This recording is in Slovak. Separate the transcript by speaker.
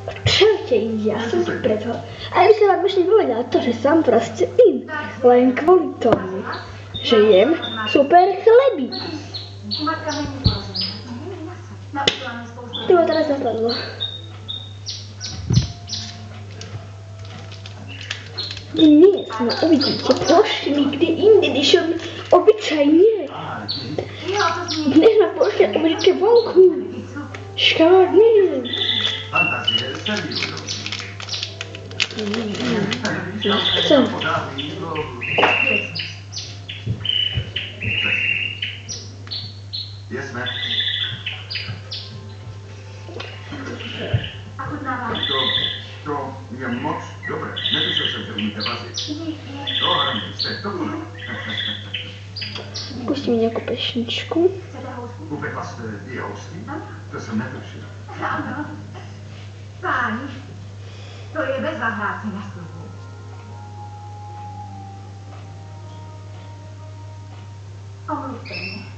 Speaker 1: Čaute, ja som tu preto. A ja by som vám ešte povedala to, že som proste in. Len kvôli tomu, že jem super chleby. To ma teraz napadlo. Dnes ma uvidíte pošli kde inde, než obyčajne. Dnes ma pošli uvidíte vonku. Škárne. Chcem.
Speaker 2: To je moc dobré. Netušil jsem, že umíte vařit. To hlavně jste to.
Speaker 1: Pustím nějakou pešničku.
Speaker 2: Upekla jste i housky? To jsem netušil.
Speaker 3: Ano. Páni, to je bezva hrát si na sluhu. Omluvte mě.